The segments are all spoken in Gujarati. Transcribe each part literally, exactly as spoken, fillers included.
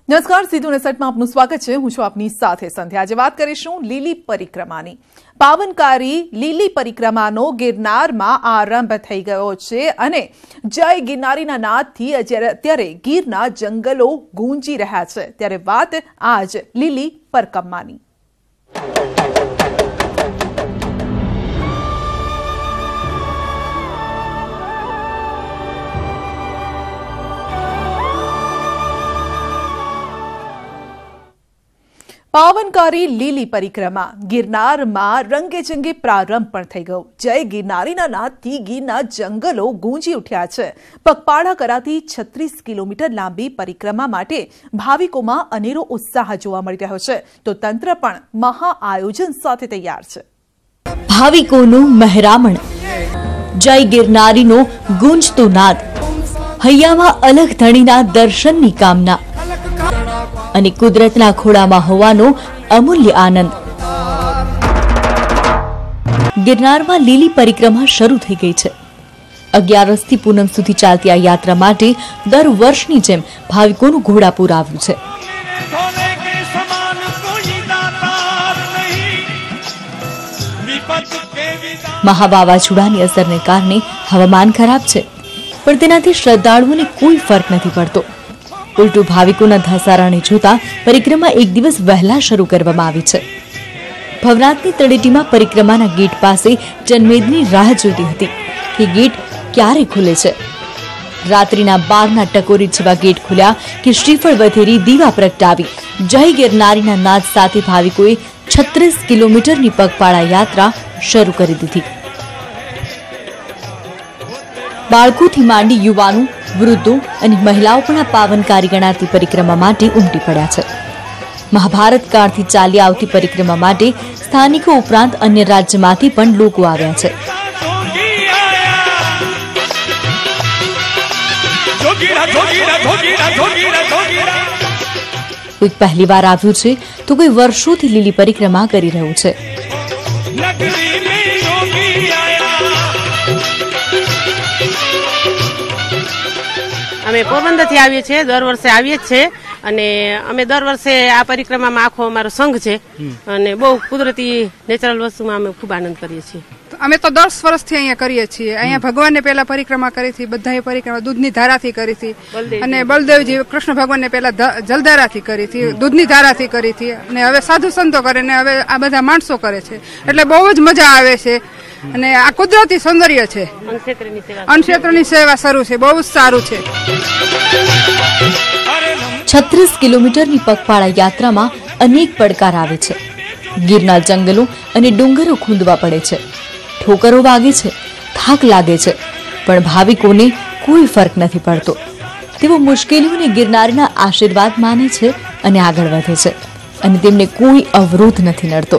નમસ્કાર, સીધું નેસટમાં આપનું સ્વાગત છે। હું છું આપની સાથે સંધ્યા। આજે વાત કરીશું લીલી પરિક્રમાની। પાવનકારી લીલી પરિક્રમાનો ગિરનારમાં આરંભ થઈ ગયો છે અને જય ગિરનારીના નાદથી અત્યારે ગીરના જંગલો ગૂંજી રહ્યા છે। ત્યારે વાત આજ લીલી પરિક્રમાની। પાવનકારી લીલી પરિક્રમા ગિરનારમાં રંગેચંગે પ્રારંભ પણ થઈ ગયો। જય ગિરનારીના નાદથી ગીરના જંગલો ગૂંજી ઉઠ્યા છે। પગપાળા કરાતી છત્રીસ કિલોમીટર લાંબી પરિક્રમા માટે ભાવિકોમાં અનેરો ઉત્સાહ જોવા મળી રહ્યો છે, તો તંત્ર પણ મહા આયોજન સાથે તૈયાર છે। ભાવિકોનું મહેરામણ, જય ગિરનારીનો ગુંજતો નાદ, હૈયામાં અલગ ધણીના દર્શનની કામના અને કુદરતના ખોળામાં હોવાનો અમૂલ્ય આનંદ। ગિરનારમાં લીલી પરિક્રમા શરૂ થઈ ગઈ છે। અગિયારસથી પૂનમ સુધી ચાલતી આ યાત્રા માટે દર વર્ષની જેમ ભાવિકોનું ઘોડાપૂર આવ્યું છે। મહાવાવાઝોડાની અસરને કારણે હવામાન ખરાબ છે, પણ તેનાથી શ્રદ્ધાળુઓને કોઈ ફરક નથી પડતો। ઉલટું ભાવિકોના ધસારાને જોતા પરિક્રમા એક દિવસ વહેલા શરૂ કરવામાં આવી છે। ભવનાથની તળેટીમાં પરિક્રમાના ગેટ પાસે જનમેદની રાહ જોતી હતી કે ગેટ ક્યારે ખુલે છે। રાત્રિના બારના ટકોરી જેવા ગેટ ખુલ્યા કે શ્રીફળ વધેરી દીવા પ્રગટાવી જય ગિરનારીના નાદ સાથે ભાવિકોએ છત્રીસ કિલોમીટરની પગપાળા યાત્રા શરૂ કરી દીધી। બાળકોથી માંડી યુવાનો, વૃદ્ધો અને મહિલાઓ પણ આ પાવનકારી ગણાતી પરિક્રમા માટે ઉમટી પડ્યા છે। મહાભારત કાળથી ચાલી આવતી પરિક્રમા માટે સ્થાનિકો ઉપરાંત અન્ય રાજ્યમાંથી પણ લોકો આવ્યા છે। કોઈ પહેલી વાર આવ્યું છે તો કોઈ વર્ષોથી લીલી પરિક્રમા કરી રહ્યું છે। અમે પોરબંદરથી આવીએ છીએ, દર વર્ષે આવીએ જ છે અને અમે દર વર્ષે આ પરિક્રમામાં આખો અમારો સંઘ છે અને બહુ કુદરતી નેચરલ વસ્તુમાં અમે ખૂબ આનંદ કરીએ છીએ। અમે તો દસ વર્ષથી અહીંયા કરીએ છીએ। અહીંયા ભગવાનને પહેલા પરિક્રમા કરી હતી, બધાએ પરિક્રમા દૂધની ધારાથી કરી હતી અને બલદેવજી કૃષ્ણ ભગવાનને પહેલા જલધારાથી કરી હતી, દૂધની ધારાથી કરી હતી અને હવે સાધુ સંતો કરે ને હવે આ બધા માણસો કરે છે, એટલે બહુ જ મજા આવે છે અને આ કુદરતી સૌંદર્ય છે। અન્નક્ષેત્રની સેવા શરૂ છે, બહુ જ સારું છે। છત્રીસ કિલોમીટરની પગપાળા યાત્રામાં અનેક પડકાર આવે છે। ગીરના જંગલો અને ડુંગરો ખૂંદવા પડે છે, ઠોકરો વાગે છે, થાક લાગે છે, પણ ભાવિકોને કોઈ ફરક નથી પડતો। તેઓ મુશ્કેલીઓને ગિરનારના આશીર્વાદ માને છે અને આગળ વધે છે અને તેમને કોઈ અવરોધ નથી નડતો।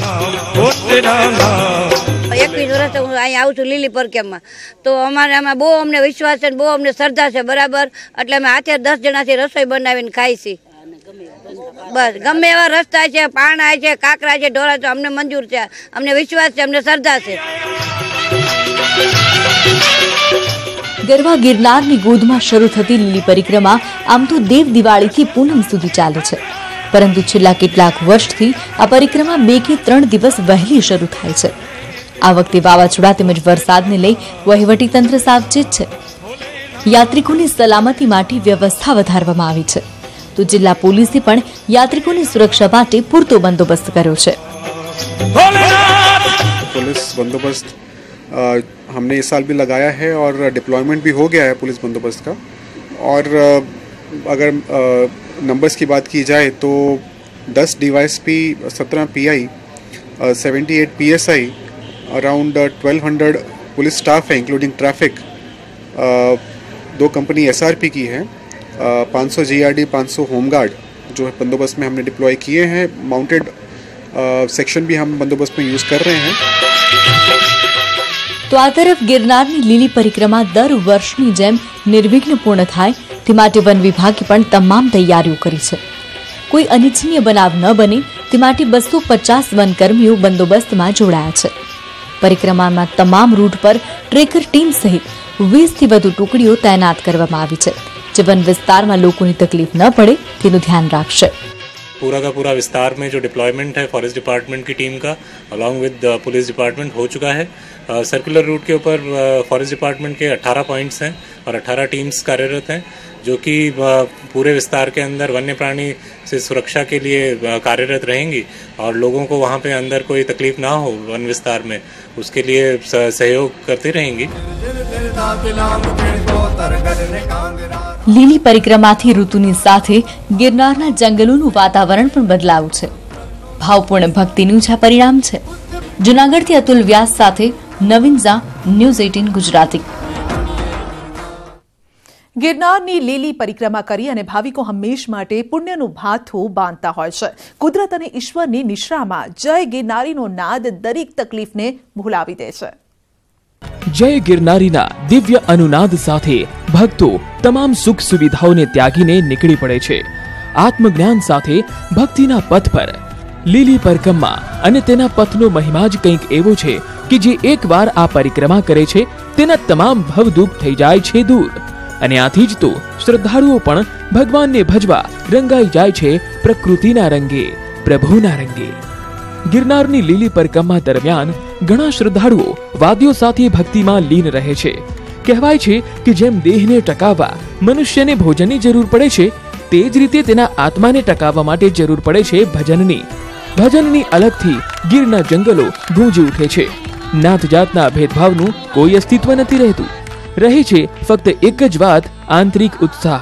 એકવીસ વર્ષ હું અહીંયા આવું છું લીલી પરિક્રમા, તો અમારે આમાં બહુ અમને વિશ્વાસ છે, બહુ અમને શ્રદ્ધા છે બરાબર, એટલે અમે હાથે દસ જણાથી રસોઈ બનાવીને ખાઈ છીએ। બસ ગમે એવા રસ્તા છે, પાણા છે, કાકરા છે, ઢોરા છે, અમને મંજૂર છે, અમને વિશ્વાસ છે, અમને શ્રદ્ધા છે। ગરવા ગિરનારની ગોદમાં શરૂ થતી લીલી પરિક્રમા આમ તો દેવ દિવાળીથી પૂનમ સુધી ચાલે છે, પરંતુ છેલ્લા કેટલાક વર્ષથી આ પરિક્રમા બે કે ત્રણ દિવસ વહેલી શરૂ થાય છે। આ વખતે વાવાઝોડા તેમજ વરસાદને લઈ વહીવટી તંત્ર સાવચેત છે। યાત્રિકોની સલામતી માટે વ્યવસ્થા વધારવામાં આવી છે, તો જિલ્લા પોલીસે પણ યાત્રિકોની સુરક્ષા માટે પૂરતો બંદોબસ્ત કર્યો છે। पुलिस बंदोबस्त हमने इस साल भी लगाया है और डिप्लॉयमेंट भी हो गया है पुलिस बंदोबस्त का। और अगर नंबर्स की बात की जाए तो दस डीवाईएसपी, सत्रह PI, seventy eight PSI, around twelve hundred police staff है इंक्लूडिंग ट्रैफिक। दो कंपनी एसआरपी की है, पाँच सौ जीआरडी, पाँच सौ होमगार्ड जो है बंदोबस्त में हमने डिप्लॉय किए हैं। माउंटेड सेक्शन भी हम बंदोबस्त में यूज़ कर रहे हैं। તો આ તરફ ગિરનારની લીલી પરિક્રમા દર વર્ષની જેમ નિર્વિઘ્ન પૂર્ણ થાય તે માટે વન વિભાગે પણ તમામ તૈયારીઓ કરી છે। કોઈ અનિચ્છનીય બનાવ ન બને તે માટે બસો પચાસ વનકર્મીઓ બંદોબસ્તમાં જોડાયા છે। પરિક્રમાના તમામ રૂટ પર ટ્રેકર ટીમ સહિત વીસ થી વધુ ટુકડીઓ તૈનાત કરવામાં આવી છે। જે વન વિસ્તારમાં લોકોની તકલીફ ન પડે તેનું ધ્યાન રાખશે. पूरा का पूरा विस्तार में जो डिप्लॉयमेंट है फॉरेस्ट डिपार्टमेंट की टीम का अलॉन्ग विद पुलिस डिपार्टमेंट हो चुका है. सर्कुलर रूट के ऊपर फॉरेस्ट डिपार्टमेंट के अठारह पॉइंट्स हैं और अठारह टीम्स कार्यरत हैं जो कि पूरे विस्तार के अंदर वन्य प्राणी से सुरक्षा के लिए कार्यरत रहेंगी और लोगों को वहाँ पे अंदर कोई तकलीफ ना हो वन विस्तार में उसके लिए सहयोग करती रहेंगी. લીલી પરિક્રમાથી ઋતુની સાથે ગિરનારના જંગલોનું વાતાવરણ પણ બદલાયું છે. ભાવપૂર્ણ ભક્તિનું જ આ પરિણામ છે. જૂનાગઢથી અતુલ વ્યાસ સાથે નવીન ઝા, ન્યૂઝ અઠ્ઠાવીસ ગુજરાતી. ગિરનારની લીલી પરિક્રમા કરી અને ભાવિકો હંમેશ માટે પુણ્યનું ભાથું બાંધતા હોય છે. કુદરત અને ઈશ્વરની નિશ્રામાં જય ગિરનારીનો નાદ દરેક તકલીફને ભૂલાવી દે છે. જય ગિરનારીના દિવ્ય અનુનાદ સાથે ભક્તો તમામ સુખ સુવિધાઓને ત્યાગીને નીકળી પડે છે. આત્મજ્ઞાન સાથે ભક્તિના પથ પર લીલી પરિક્રમા અને તેના પથનો મહિમા જ કંઈક એવો છે કે જે એકવાર આ પરિક્રમા કરે છે તેના તમામ ભવ દુઃખ થઈ જાય છે દૂર. અને આથી જ તો શ્રદ્ધાળુઓ પણ ભગવાનને ભજવા રંગાઈ જાય છે પ્રકૃતિના રંગે, પ્રભુના રંગે. ગિરનારની લીલી પરિક્રમા દરમિયાન ઘણા શ્રદ્ધાળુઓ વાદ્યો સાથે ભક્તિમાં લીન રહે છે. કહેવાય છે કે જેમ દેહને ટકાવવા મનુષ્યને ભોજનની જરૂર પડે છે તે જ રીતે તેના આત્માને ટકાવવા માટે જરૂર પડે છે ભજનની. ભજનની અલગથી ગીરના જંગલો ગૂંજી ઉઠે છે. નાત જાતના ભેદભાવનું કોઈ અસ્તિત્વ નથી રહેતું. રહે છે ફક્ત એક જ વાત, આંતરિક ઉત્સાહ.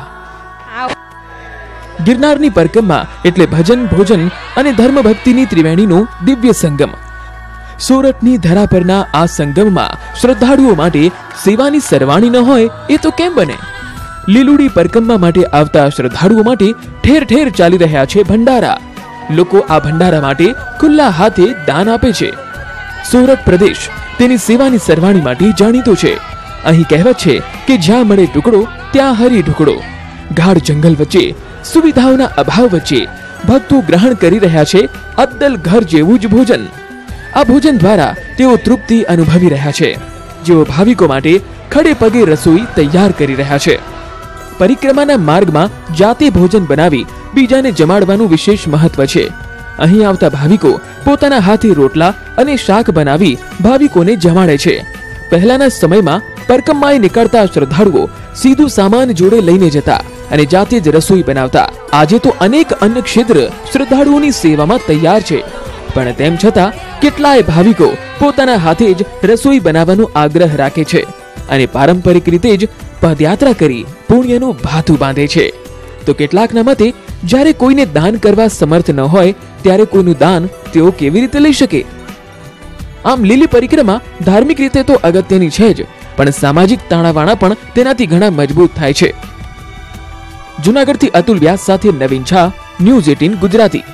ગિરનારની પરિક્રમા એટલે ભજન, ભોજન અને ધર્મ ભક્તિની ત્રિવેણીનો દિવ્ય સંગમ. સોરઠની ધરા પરના આ સંગમમાં શ્રદ્ધાળુઓ માટે સેવાની સરવાણી ન હોય એ તો કેમ બને? લીલુડી પરિક્રમા માટે આવતા શ્રદ્ધાળુઓ માટે ઠેર ઠેર ચાલી રહ્યા છે ભંડારા. લોકો આ ભંડારા માટે ખુલ્લા હાથે દાન આપે છે. સોરઠ પ્રદેશ તેની સેવાની સરવાણી માટે જાણીતો છે. અહીં કહેવત છે કે જ્યાં મળે ટુકડો ત્યાં હરી ઢુકડો. ગાઢ જંગલ વચ્ચે સુવિધાઓના અભાવ વચ્ચે ભક્તો ગ્રહણ કરી રહ્યા છે અદ્દલ ઘર જેવું જ ભોજન. આ ભોજન દ્વારા તેઓ તૃપ્તિ અનુભવી રહ્યા છે. જેઓ ભાવિકો માટે ખડે પગે રસોઈ તૈયાર કરી રહ્યા છે. પરિક્રમાના માર્ગમાં જાતે ભોજન બનાવી બીજાને જમાડવાનું વિશેષ મહત્વ છે. અહીં આવતા ભાવિકો પોતાના હાથે રોટલા અને શાક બનાવી ભાવિકોને જમાડે છે. પહેલાના સમયમાં પરિક્રમાએ નીકળતા શ્રદ્ધાળુઓ સીધું સામાન જોડે લઈને જતા અને જાતે જ રસોઈ બનાવતા. આજે તો અનેક અન્ન ક્ષેત્ર શ્રદ્ધાળુઓની સેવામાં તૈયાર છે. પણ તેમ છતાં કેટલાય ભાવિકો પોતાના હાથે જ રસોઈ બનાવવાનો આગ્રહ રાખે છે અને પારંપરિક રીતે જ પદયાત્રા કરી પુણ્યનું ભાથું બાંધે છે. તો કેટલાકના મતે જ્યારે કોઈને દાન કરવા સમર્થ ન હોય ત્યારે કોઈનું દાન તેઓ કેવી રીતે લઈ શકે? આમ લીલી પરિક્રમા ધાર્મિક રીતે તો અગત્યની છે જ, પણ સામાજિક તાણાવાણા પણ તેનાથી ઘણા મજબૂત થાય છે. જૂનાગઢથી અતુલ વ્યાસ સાથે નવીન ઝા, ન્યૂઝ અઠ્ઠાવીસ ગુજરાતી.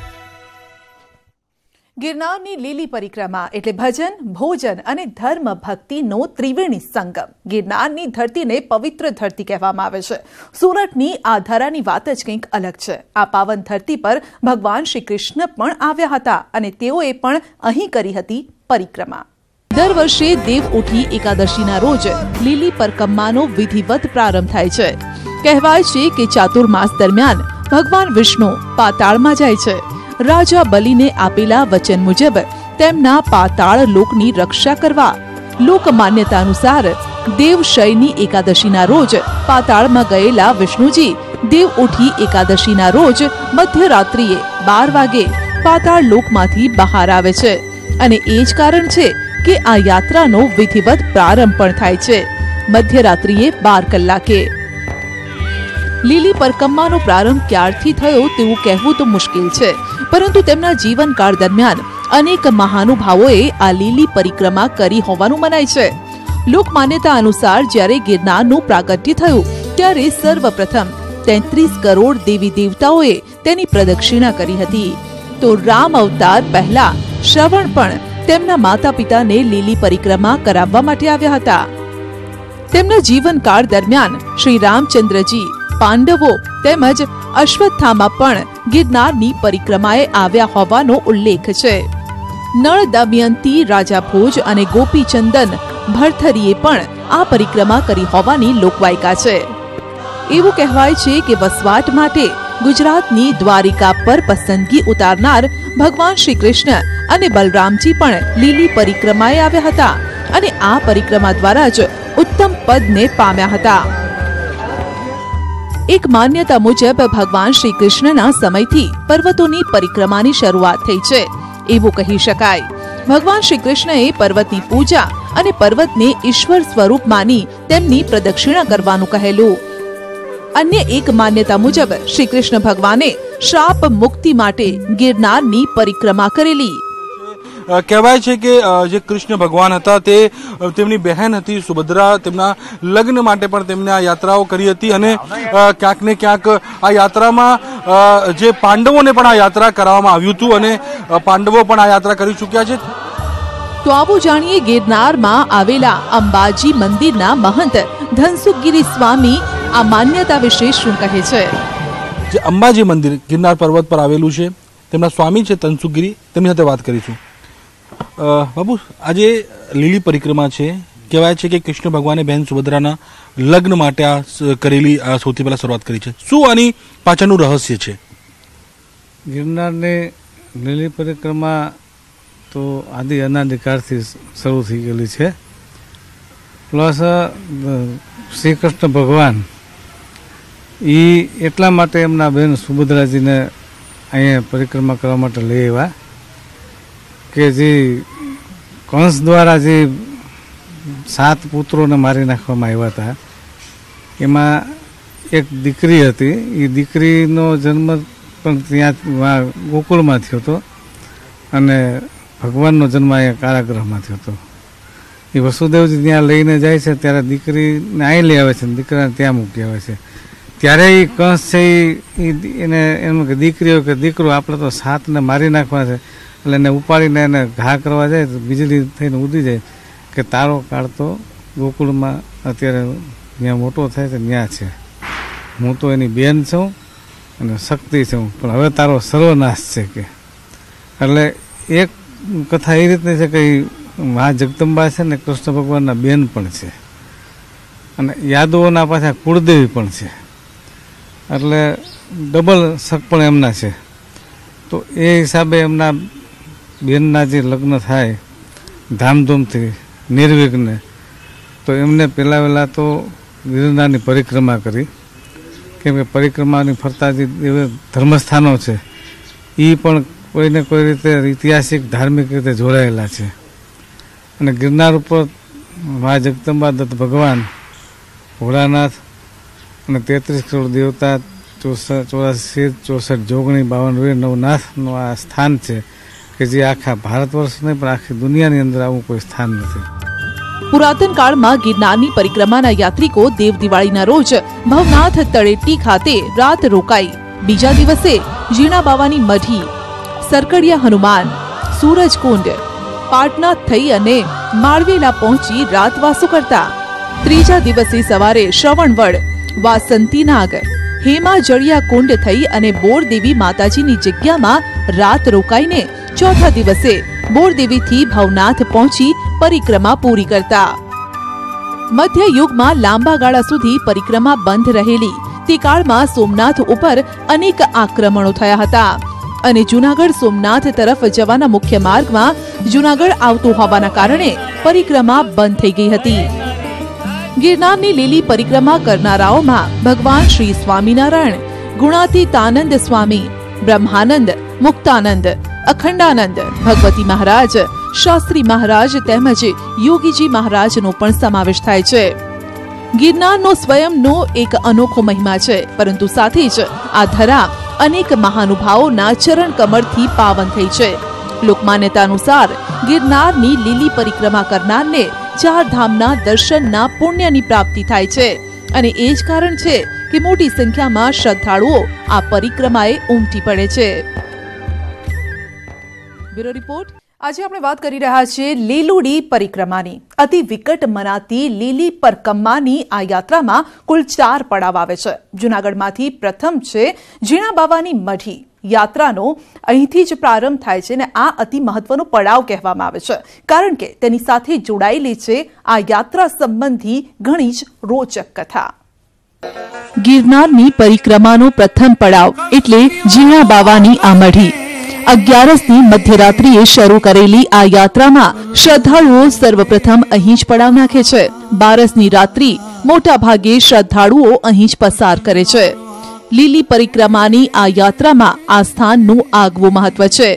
ગિરનારની લીલી પરિક્રમા એટલે ભજન, ભોજન અને ધર્મ ભક્તિનો ત્રિવેણી સંગમ. ગિરનારની ધરતીને પવિત્ર ધરતી કહેવામાં આવે છે. સુરતની આ ધરાની વાત જ કંઈક અલગ છે. આ પાવન ધરતી પર ભગવાન શ્રી કૃષ્ણ પણ આવ્યા હતા અને તેઓએ પણ અહીં કરી હતી પરિક્રમા. દર વર્ષે દેવ ઉઠી એકાદશીના રોજ લીલી પરિક્રમાનો વિધિવત પ્રારંભ થાય છે. કહેવાય છે કે ચાતુર્માસ દરમિયાન ભગવાન વિષ્ણુ પાતાળમાં જાય છે. રાજા બલિને આપેલા વચન મુજબ તેમના પાતાળ લોકની રક્ષા કરવા. લોક માન્યતા અનુસાર દેવશયની એકાદશીના રોજ પાતાળમાં ગયેલા વિષ્ણુજી દેવ ઉઠી એકાદશીના રોજ મધ્યરાત્રિએ બાર વાગે પાતાળ લોકમાંથી બહાર આવે છે અને એ જ કારણ છે કે આ યાત્રાનો વિધિવત પ્રારંભ પણ થાય છે મધ્યરાત્રિએ બાર કલાકે. લીલી પરિક્રમાનો પ્રારંભ ક્યારથી થયો તેવું કહેવું તો મુશ્કેલ છે, પરંતુ તેમના જીવનકાળ દરમિયાન અનેક મહાનુભાવોએ આ લીલી પરિક્રમા કરી હોવાનું મનાય છે. લોકમાન્યતા અનુસાર જ્યારે ગિરનારનું પ્રાગટ્ય થયું ત્યારે સર્વપ્રથમ તેત્રીસ કરોડ દેવી દેવતાઓએ તેની પ્રદક્ષિણા કરી હતી. તો રામ અવતાર પહેલા શ્રવણ પણ તેમના માતા પિતાને લીલી પરિક્રમા કરાવવા માટે આવ્યા હતા. તેમના જીવનકાળ દરમિયાન શ્રી રામચંદ્રજી, પાંડવો તેમજ અશ્વત્થામા પણ ગિરનારની પરિક્રમાએ આવ્યા હોવાનો ઉલ્લેખ છે. નળ દમયંતી, રાજા ભોજ અને ગોપીચંદન ભરથરીએ પણ આ પરિક્રમા કરી હોવાની લોકવાયકા છે. એવું કહેવાય છે કે વસવાટ માટે ગુજરાતની દ્વારિકા પર પસંદગી ઉતારનાર ભગવાન શ્રી કૃષ્ણ અને બલરામજી પણ લીલી પરિક્રમાએ આવ્યા હતા અને આ પરિક્રમા દ્વારા જ ઉત્તમ પદને પામ્યા હતા. એક માન્યતા મુજબ ભગવાન શ્રી કૃષ્ણના સમયથી પર્વતોની પરિક્રમાની શરૂઆત થઈ છે એવું કહી શકાય. ભગવાન શ્રી કૃષ્ણએ પર્વતની પૂજા અને પર્વતને ઈશ્વર સ્વરૂપ માની તેમની પ્રદક્ષિણા કરવાનું કહેલું. અન્ય એક માન્યતા મુજબ શ્રી કૃષ્ણ ભગવાને શ્રાપ મુક્તિ માટે ગિરનારની પરિક્રમા કરેલી. કહેવાય છે કે જે કૃષ્ણ ભગવાન હતા તે તેમની બહેન હતી સુભદ્રા, તેમના લગ્ન માટે પણ તેમને આ યાત્રાઓ કરી હતી અને ક્યાંક ને ક્યાંક આ યાત્રામાં જે પાંડવોને પણ આ યાત્રા કરાવવામાં આવ્યું હતું અને પાંડવો પણ આ યાત્રા કરી ચૂક્યા છે. તો આવો જાણીએ ગિરનારમાં આવેલા અંબાજી મંદિરના મહંત ધનસુખગીરી સ્વામી આ માન્યતા વિશે શું કહે છે. જે અંબાજી મંદિર ગિરનાર પર્વત પર આવેલું છે, તેમના સ્વામી છે ધનસુખગીરી, તેમની સાથે વાત કરીશું. બાબુ, આજે લીલી પરિક્રમા છે, કહેવાય છે કે કૃષ્ણ ભગવાને બહેન સુભદ્રાના લગ્ન માટે આ કરેલી સૌથી પહેલા શરૂઆત કરી છે. શું આની પાછળનું રહસ્ય છે? ગિરનારની લીલી પરિક્રમા તો આદિ અનાદિકાળથી શરૂ થઈ ગયેલી છે. પ્લસ શ્રી કૃષ્ણ ભગવાન એ એટલા માટે એમના બહેન સુભદ્રાજીને અહીંયા પરિક્રમા કરવા માટે લઈ આવ્યા કે જે કંસ દ્વારા જે સાત પુત્રોને મારી નાખવામાં આવ્યા હતા એમાં એક દીકરી હતી. એ દીકરીનો જન્મ પણ ત્યાં ગોકુળમાં થયો હતો અને ભગવાનનો જન્મ અહીંયા કારાગૃહમાં થયો હતો. એ વસુદેવજી ત્યાં લઈને જાય છે ત્યારે દીકરીને અહીં લઈ આવે છે અને દીકરાને ત્યાં મૂકી આવે છે. ત્યારે એ કંસ છે એ એને એમ કે દીકરીઓ કે દીકરો આપણે તો સાતને મારી નાખવા છે, એટલે એને ઉપાડીને એને ઘા કરવા જાય તો વીજળી થઈને ઉડી જાય કે તારો કાળ તો ગોકુળમાં અત્યારે ત્યાં મોટો થાય છે ત્યાં છે, હું તો એની બેન છું અને શક્તિ છું, પણ હવે તારો સર્વનાશ છે કે. એટલે એક કથા એ રીતની છે કે મા જગદંબા છે ને કૃષ્ણ ભગવાનના બેન પણ છે અને યાદવોના પાછા કુળદેવી પણ છે, એટલે ડબલ શક પણ એમના છે. તો એ હિસાબે એમના બેનના જે લગ્ન થાય ધામધૂમથી નિર્વિઘ્ને, તો એમને પહેલાં વહેલાં તો ગિરનારની પરિક્રમા કરી, કેમ કે પરિક્રમાની ફરતા જે ધર્મસ્થાનો છે એ પણ કોઈને કોઈ રીતે ઐતિહાસિક ધાર્મિક રીતે જોડાયેલા છે. અને ગિરનાર ઉપર મા જગદંબા દત્ત ભગવાન, ભોળાનાથ અને તેત્રીસ કરોડ દેવતા, ચોરાસી ચોસઠ જોગણી, બાવન વીર, નવનાથનું આ સ્થાન છે કે જે આખા ભારત વર્ષ નહીં પણ આખી દુનિયાની અંદર આવું કોઈ સ્થાન નથી. પુરાતન કાળમાં ગિરનારની પરિક્રમાના યાત્રિકો દેવ દિવાળીના રોજ ભવનાથ તળેટી ખાતે રાત રોકાઈ બીજા દિવસે ઝીણા બાવાની મઢી, સરકડિયા હનુમાન, સૂરજકુંડ, પાટના થઈ અને માળવેલા પહોંચી રાતવાસો કરતા. ત્રીજા દિવસે સવારે શ્રવણવડ, વાસંતીનાગ, હેમા જળિયા કુંડ થઈ અને બોરદેવી માતાજીની જગ્યામાં રાત રોકાઈને ચોથા દિવસે બોરદેવીથી ભવનાથ પહોંચી પરિક્રમા પૂરી કરતા. મધ્ય યુગમાં લાંબા ગાળા સુધી પરિક્રમા બંધ રહેલી તે કાળમાં સોમનાથ ઉપર અનેક આક્રમણો થયા હતા અને જૂનાગઢ સોમનાથ તરફ જવાના મુખ્ય માર્ગમાં જૂનાગઢ આવતું હોવાના કારણે પરિક્રમા બંધ થઈ ગઈ હતી. ગિરનારની લીલી પરિક્રમા કરનારાઓમાં ભગવાન શ્રી સ્વામિનારાયણ, ગુણાતીતાનંદ સ્વામી, બ્રહ્માનંદ, મુક્તાનંદ, અખંડાનંદ, ભગવતી મહારાજ, શાસ્ત્રી મહારાજ તેમજ યોગીજી મહારાજનો પણ સમાવેશ થાય છે. ગિરનારનો સ્વયંનો એક અનોખો મહિમા છે, પરંતુ સાથે જ આ ધરા અનેક મહાનુભાવોના ચરણ કમળથી પાવન થઈ છે. લોકમાન્યતા અનુસાર ગિરનારની લીલી પરિક્રમા કરનારને ચાર ધામના દર્શનના પુણ્યની પ્રાપ્તિ થાય છે અને એ જ કારણ છે કે મોટી સંખ્યામાં શ્રદ્ધાળુઓ આ પરિક્રમાએ ઉમટી પડે છે. Bureau report. આજે આપણે વાત કરી રહ્યા છીએ લીલુડી પરિક્રમાની. અતિ વિકટ મનાતી લીલી પરકમ્માની આ યાત્રામાં કુલ ચાર પડાવ આવે છે. જૂનાગઢમાંથી પ્રથમ છે ઝીણા બાવાની મઢી. યાત્રાનો અહીંથી જ પ્રારંભ થાય છે અને આ અતિ મહત્વનો પડાવ કહેવામાં આવે છે, કારણ કે તેની સાથે જોડાયેલી છે આ યાત્રા સંબંધી ઘણી જ રોચક કથા. ગિરનારની પરિક્રમાનો પ્રથમ પડાવ એટલે ઝીણા બાવાની આ મઢી. અગિયારસની મધ્યરાત્રિએ શરૂ કરેલી આ યાત્રામાં શ્રદ્ધાળુઓ સર્વપ્રથમ અહીં જ પડાવ નાખે છે. બારસની રાત્રિ મોટા ભાગે શ્રદ્ધાળુઓ અહીં જ પસાર કરે છે. લીલી પરિક્રમાની આ યાત્રામાં આ સ્થાનનું આગવું મહત્વ છે.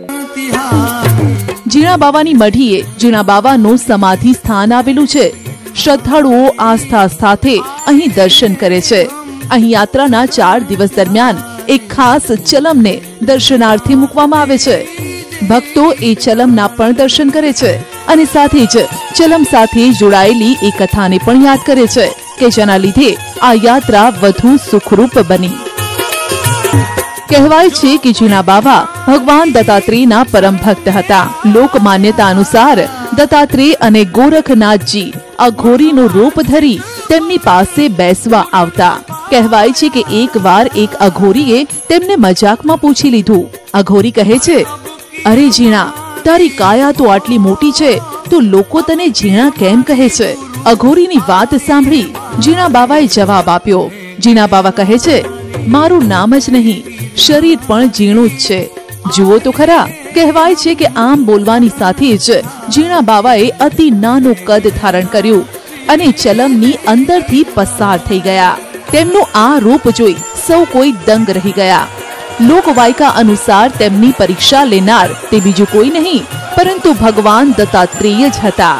ઝીણા બાવાની મઢીએ ઝીણા બાવાનું સમાધિ સ્થાન આવેલું છે. શ્રદ્ધાળુઓ આસ્થા સાથે અહીં દર્શન કરે છે. અહીં યાત્રાના ચાર દિવસ દરમિયાન એક ખાસ ચલમને દર્શનાર્થે મૂકવામાં આવે છે. ભક્તો એ ચલમના પણ દર્શન કરે છે અને સાથે જ ચલમ સાથે જોડાયેલી એ કથાને પણ યાદ કરે છે કે જેના લીધે આ યાત્રા વધુ સુખરૂપ બની. કહેવાય છે કે ઝીણા બાવા ભગવાન દત્તાત્રેયના પરમ ભક્ત હતા. લોક માન્યતા અનુસાર દત્તાત્રેય અને ગોરખનાથજી અઘોરીનું રૂપ ધરી તેમની પાસે બેસવા આવતા. કહેવાય છે કે એકવાર એક અઘોરીએ તેમને મજાકમાં પૂછી લીધું. અઘોરી કહે છે, અરે ઝીણા, તારી કાયા તો આટલી મોટી છે તો લોકો તને ઝીણા કેમ કહે છે? અઘોરીની વાત સાંભળી ઝીણા બાવાએ જવાબ આપ્યો. ઝીણા બાવા કહે છે, મારું નામ જ નહીં, શરીર પણ ઝીણું જ છે. જુઓ તો ખરા. કહેવાય છે કે આમ બોલવાની સાથે જ ઝીણા બાવાએ અતિ નાનું કદ ધારણ કર્યું અને ચલમની અંદરથી પસાર થઈ ગયા. તેમનું આ રૂપ જોઈ સૌ કોઈ દંગ રહી ગયા. લોકવાયકા અનુસાર તેમની પરીક્ષા લેનાર તે બીજું કોઈ નહીં પરંતુ ભગવાન દત્તાત્રેય જ હતા.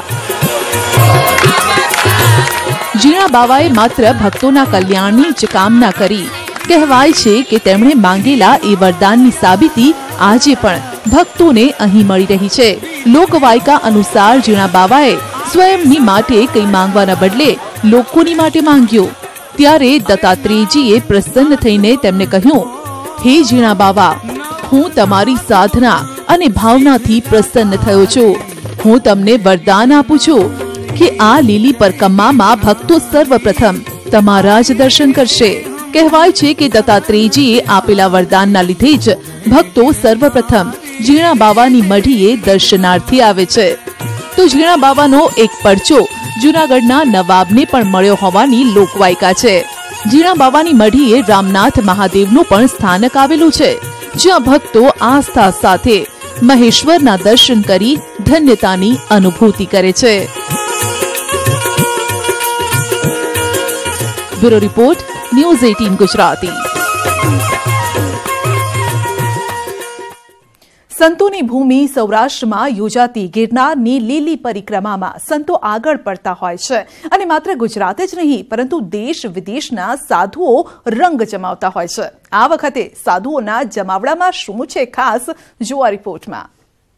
ઝીણા બાવાએ માત્ર ભક્તોના કલ્યાણની જ કામના કરી. કહેવાય છે કે તેમણે માંગેલા એ વરદાનની સાબિતી આજે પણ ભક્તોને અહીં મળી રહી છે. લોકવાયકા અનુસાર ઝીણા બાવાએ સ્વયંની માટે કંઈ માંગવાના બદલે લોકોની માટે માંગ્યું. ત્યારે દત્તાત્રેયજીએ પ્રસન્ન થઈને તેમને કહ્યું, હે ઝીણા બાવા, હું તમારી સાધના અને ભાવનાથી પ્રસન્ન થયો છું. હું તમને વરદાન આપું છું કે આ લીલી પરિક્રમામાં ભક્તો સર્વપ્રથમ તમારા જ દર્શન કરશે. કહેવાય છે કે દત્તાત્રેયજીએ આપેલા વરદાનના લીધે જ ભક્તો સર્વપ્રથમ ઝીણા બાવાની મઢીએ દર્શનાર્થે આવે છે. તો ઝીણા બાવાનો એક પરચો જૂનાગઢના નવાબને પણ મળ્યો હોવાની લોકવાયકા છે. ઝીણા બાવાની મઢીએ રામનાથ મહાદેવનું પણ સ્થાનક આવેલું છે, જ્યાં ભક્તો આસ્થા સાથે મહેશ્વરના દર્શન કરી ધન્યતાની અનુભૂતિ કરે છે. બ્યુરો રિપોર્ટ, ન્યૂઝ અઠ્ઠાવીસ ગુજરાતી. સંતોની ભૂમિ સૌરાષ્ટ્રમાં યોજાતી ગિરનારની લીલી પરિક્રમામાં સંતો આગળ પડતા હોય છે અને માત્ર ગુજરાત જ નહીં પરંતુ દેશ વિદેશના સાધુઓ રંગ જમાવતા હોય છે. આ વખતે સાધુઓના જમાવડામાં શું છે ખાસ, જુઓ રિપોર્ટમાં.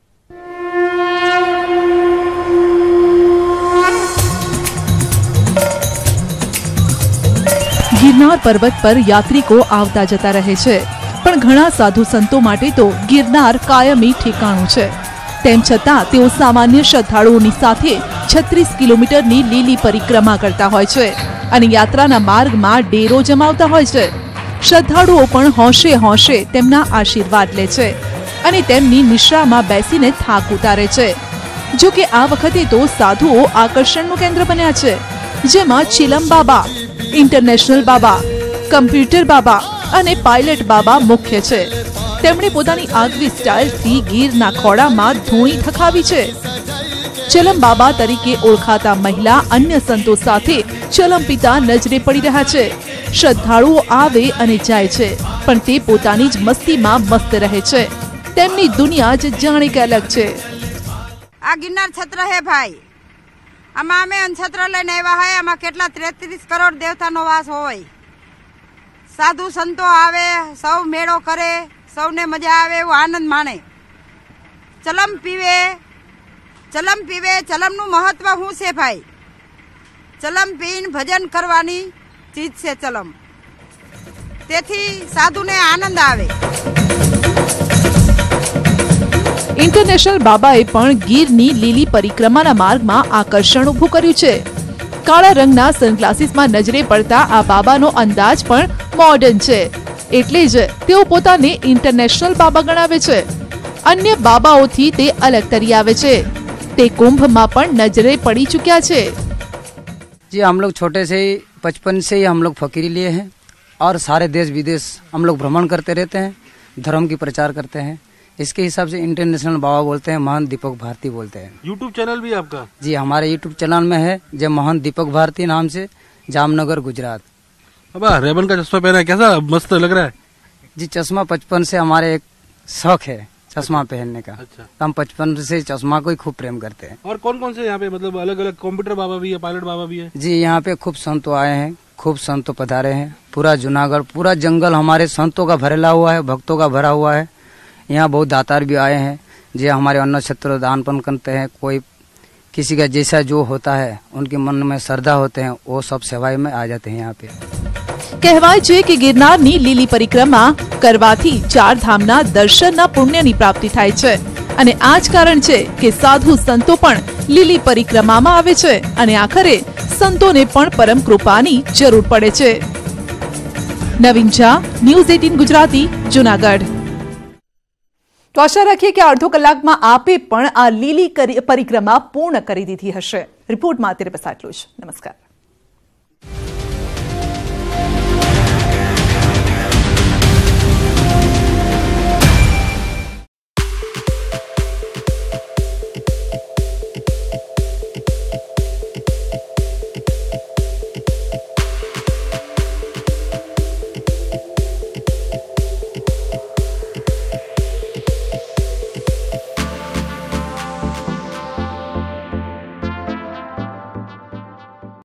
ગિરનાર પર્વત પર યાત્રિકો આવતા જતા રહે છે, પણ ઘણા સાધુ સંતો માટે તો ગિરનાર કાયમી ઠેકાણું છે. તેમ છતાં તેઓ સામાન્ય શ્રદ્ધાળુઓની સાથે છત્રીસ કિલોમીટરની લીલી પરિક્રમા કરતા હોય છે અને યાત્રાના માર્ગમાં ડેરો જમાવતા હોય છે. શ્રદ્ધાળુઓ પણ હોંશે હોંશે તેમના આશીર્વાદ લે છે અને તેમની નિશ્રામાં બેસીને થાક ઉતારે છે. જો કે આ વખતે તો સાધુઓ આકર્ષણનું કેન્દ્ર બન્યા છે, જેમાં ચિલમ બાબા, ઇન્ટરનેશનલ બાબા, કમ્પ્યુટર બાબા અને પાયલટ બાબા મુખ્ય છે. તેમણે પોતાની આગવી સ્ટાઇલથી ગીરના ખોળામાં ધૂણી થકાવી છે. ચલમ બાબા તરીકે ઓળખાતા મહિલા અન્ય સંતો સાથે ચલમ પિતા નજરે પડી રહ્યા છે. શ્રદ્ધાળુઓ આવે અને જાય છે, પણ તે પોતાની જ મસ્તીમાં મસ્ત રહે છે. તેમની દુનિયા જ જાણે કે અલગ છે. આ ગિરનાર છત્ર હે ભાઈ. આમાં અમે છત્ર લઈને આવ્યા હોય. આમાં કેટલા તેત્રીસ કરોડ દેવતાનો વાસ હોય. સાધુ સંતો આવે, સૌ મેળો કરે, સૌને મજા આવે, એવું આનંદ માણે. ચલમ પીવે, ચલમ પીવે. ચલમનું મહત્વ શું છે ભાઈ? ચલમ પીને ભજન કરવાની ચીજ છે ચલમ. તેથી સાધુને આનંદ આવે. ઇન્ટરનેશનલ બાબાએ પણ ગીરની લીલી પરિક્રમાના માર્ગમાં આકર્ષણ ઊભું કર્યું છે. કાળા રંગના સનગ્લાસીસમાં નજરે પડતા આ બાબાનો અંદાજ પણ મોડર્ન છે, એટલે જ તેઓ પોતાને ઇન્ટરનેશનલ બાબા ગણાવે છે. અન્ય બાબાઓથી તે અલગ તરી આવે છે. તે કુંભમાં પણ નજરે પડી ચૂક્યા છે. जी हम लोग छोटे से ही बचपन से ही हम लोग फकीरी लिए हैं और सारे देश विदेश हम लोग भ्रमण करते रहते हैं, धर्म की प्रचार करते हैं। इसके हिसाब से इंटरनेशनल बाबा बोलते हैं, महान दीपक भारती बोलते हैं। यूट्यूब चैनल भी आपका? जी हमारे यूट्यूब चैनल में है जो महान दीपक भारती नाम से, जामनगर गुजरात। अब रेबन का चश्मा पहना है, कैसा मस्त लग रहा है? जी चश्मा बचपन से हमारे एक शौक है चश्मा पहनने का। अच्छा। तो हम बचपन से चश्मा को ही खूब प्रेम करते हैं। और कौन कौन से यहाँ पे मतलब अलग अलग कंप्यूटर बाबा भी है, पायलट बाबा भी है? जी यहाँ पे खूब संतो आए हैं, खूब संतो पधारे हैं। पूरा जूनागढ़ पूरा जंगल हमारे संतों का भरेला हुआ है, भक्तों का भरा हुआ है। यहाँ बहुत दातार भी आए हैं जो हमारे अन्न क्षेत्र दानपन करते हैं। कोई किसी का जैसा जो होता है उनके मन में श्रद्धा होते हैं वो सब सेवाएं में आ जाते हैं यहाँ पे। કહેવાય છે કે ગિરનારની લીલી પરિક્રમા કરવાથી ચાર ધામના દર્શનના પુણ્યની પ્રાપ્તિ થાય છે અને આ જ કારણ છે કે સાધુ સંતો પણ લીલી પરિક્રમામાં આવે છે અને આખરે સંતોને પણ પરમ કૃપાની જરૂર પડે છે। નવીન ઝા, ન્યૂઝ અઠ્ઠાવીસ ગુજરાતી, જૂનાગઢ। તો આશા રાખીએ કે અડધો કલાકમાં આપે પણ આ લીલી પરિક્રમા પૂર્ણ કરી દીધી હશે। રિપોર્ટમાં અત્યારે બસ આટલું જ। નમસ્કાર।